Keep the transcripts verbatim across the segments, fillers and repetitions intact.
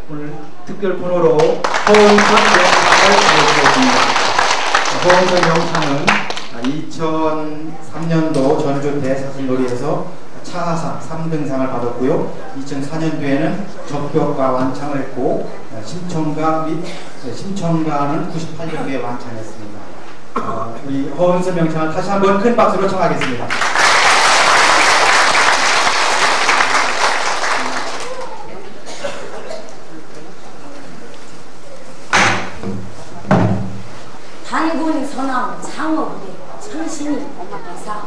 오늘 특별 코너로 허은선 명창을 보여주겠습니다. 허은선 명창은 이천삼 년도 전주 대사슴놀이에서 차하상 삼 등상을 받았고요. 이천사 년도에는 적벽과 완창을 했고 심청가 및 심청가는 구십팔 년도에 완창했습니다. 어, 우리 허은선 명창을 다시 한번 큰 박수로 청하겠습니다. 단군 선왕 창어부대 천신이 보호사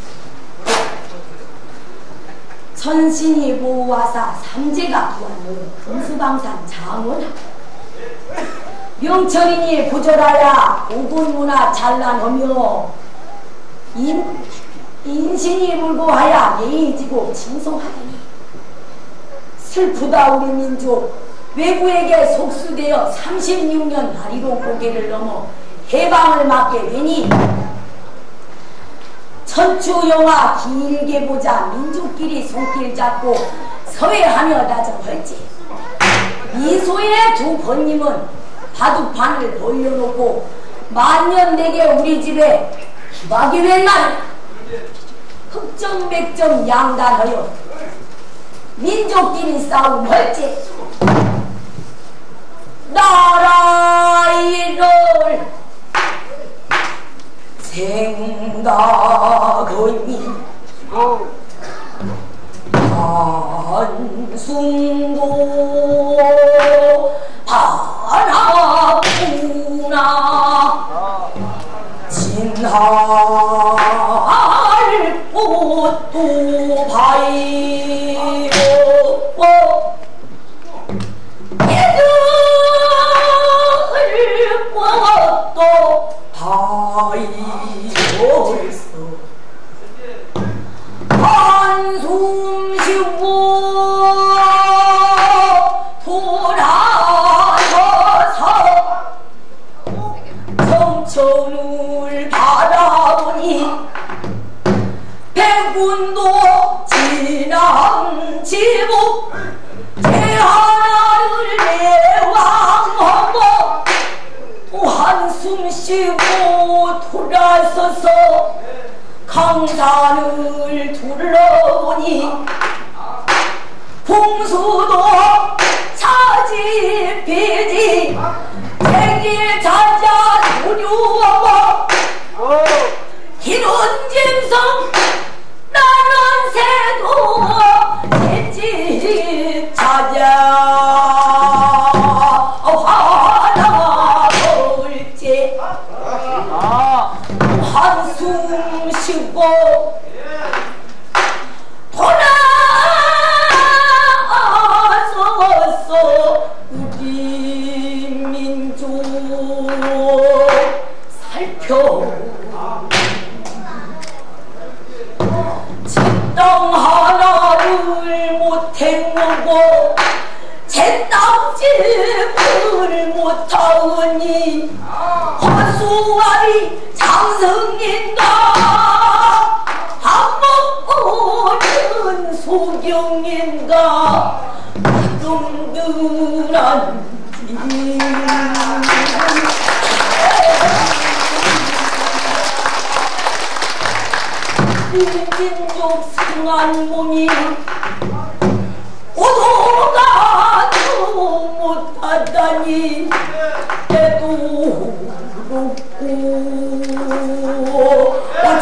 천신이 보호하사 삼재가 구하는 금수방산 장원 명철이니 부절하야 오군문화 찬란하며 인, 인신이 불고하야 예의지고 칭송하더니 슬프다 우리 민족 외부에게 속수되어 삼십육 년 다리로 고개를 넘어 해방을 맞게 되니 천추영화 길게 보자 민족끼리 손길 잡고 서해하며 다정할지 미소의 두 번님은 바둑판을 돌려놓고 만년 내게 우리 집에 기박이 웬 말이야. 흑점백점 양단하여 민족끼리 싸움할지 나라이를 생각하니 한숨도 바라구나 진할 꽃도 바이고 애들 꽃도 바이올소 한숨 쉬고 돌아서서 정천을 바라보니 백군도 지남지부 제하나를 내왕하고 또 한숨 쉬고 돌아서서 강산을 둘러보니 풍수도 차지피지 백일 자자 두려워 기른 짐승 나는 새도 새집 찾아 화나 볼지 한숨 쉬고 돌아서서 우리 민족 살펴 제땅 하나를 못 해먹고 제 땅집을 못하오니 허수아리 장성인가 밥 먹고는 소경인가 dumduran지 민족 상한 몸이 오도가도 못하다니 때도 그렇고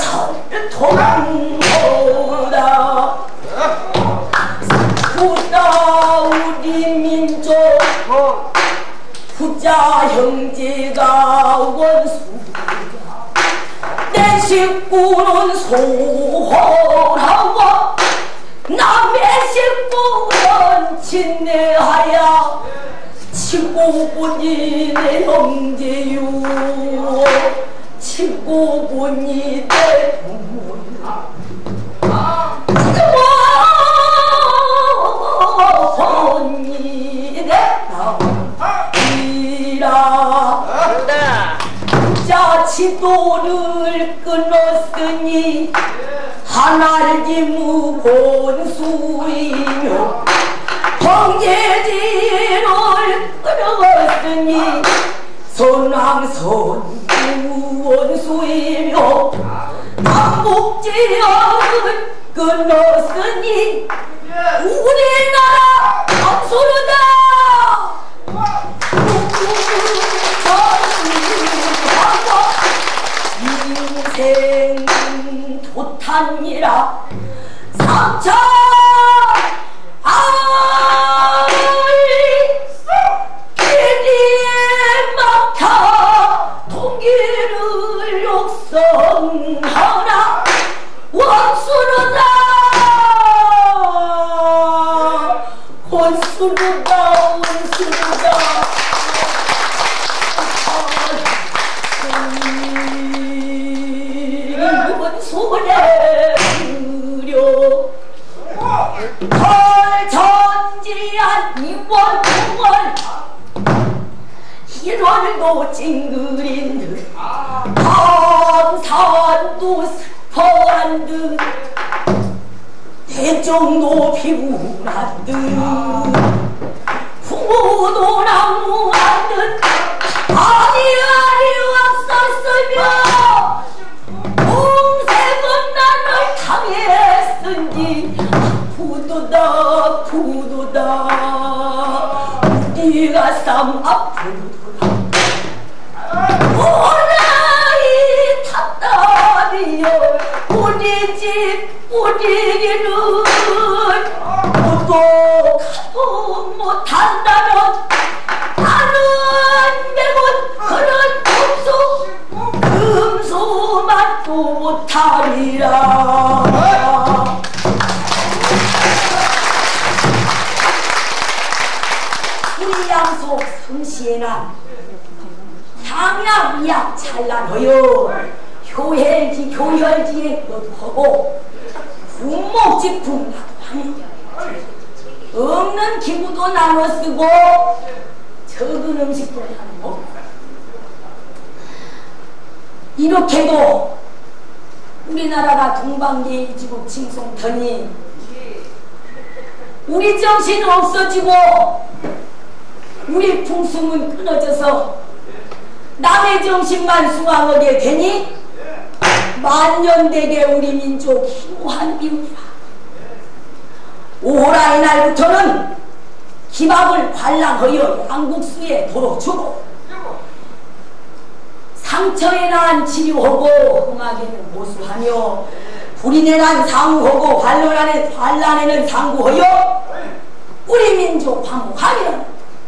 철통보다 부자 우리 민족 부자 형제가 원수자 내 식구는 소홀하고 남의 식구는 친내하야 치고보니 내 형제요 치고보니 내 부모요 치고보니 내 나이라 부자 치도를 끊었으니 하나님의 본수이며 형제지로 하느니 선왕선 원수이며 남북지역을 끊었으니 우리나라 안소르다. 인생 도탄이라 삼천 아이 길이에 막혀 통일을 욕성하라. 원수르다 원수르다 원수르다. 손에 들여 털전지한 이원공을 일월도 찡그린 듯 감산도 스퍼한 듯 대정도 피부란 듯 풍우도 나무한 듯 아니 아니 왔었으며 공세은 나를 당했으니 아프도다 아프도다 우리가 쌈 아프도다 오라이 탑답이여 우리 집 우리 길은 모두 가도 못한다면 나는 매번 그런 금수 금수만 또 못하리라. 우리 양속 성시에는 향양 찬란하여 효혈지 효혈지에 하고 군목직품 없는 기구도 나눠 쓰고 적은 음식도 나누고 이렇게도 우리나라가 동방예의지국 칭송더니 우리 정신은 없어지고 우리 풍습은 끊어져서 남의 정신만 수강하게 되니 만년되게 우리 민족 희무한 비운이라. 오호라 이날부터는 기밥을 관랑하여 양국수에 도로 주고 상처에 난 치료하고 흥하게는 모수하며 불인에 난 상구하고 환란에, 환란에는 상구하여 우리 민족 화목하며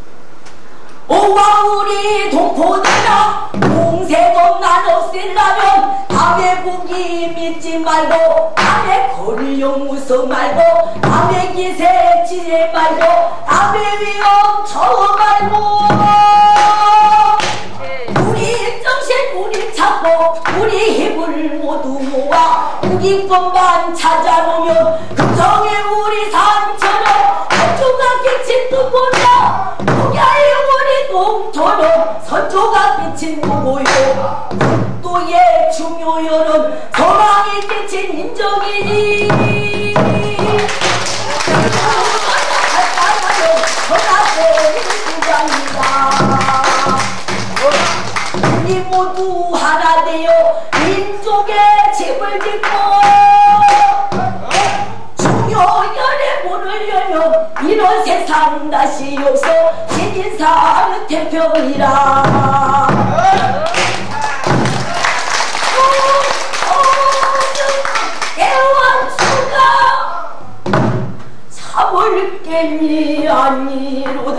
오와 우리 동포들아 공세도 난 없애려면 남의 보기 믿지 말고 남의 권력 무서 말고 남의 기세 지혜 말고 남의 위험 저 말고 우리 정신 우리 찾고 우리 힘을 모두 모아 우리 것만 찾아보면 금성의 우리 산처럼 서초가 끼친 누구냐 동야의 우리 동처럼 서초가 끼친 누구요 국도의 중요연은 서방이 끼친 인정이니 우리 모두 하나 되어 민족의 집을 짓고 중요연의 문을 열면 이런 세상 다시 없어 신인사는 태평이라. 애완수가 참을 깹이 아니로다.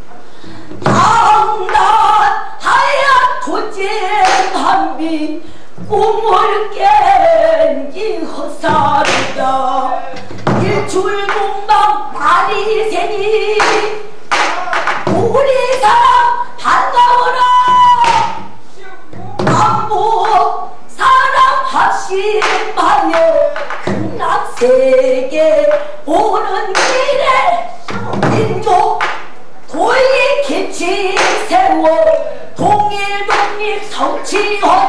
당당하야 도쟁한비 꿈을 깬이 헛살이다. 일출공방 말이 새니 우리 사람 반가워라. 남북 사람 합심하여 극락세계 오는 길에 민족 도의 기치 세워 동일 독립 성취하라.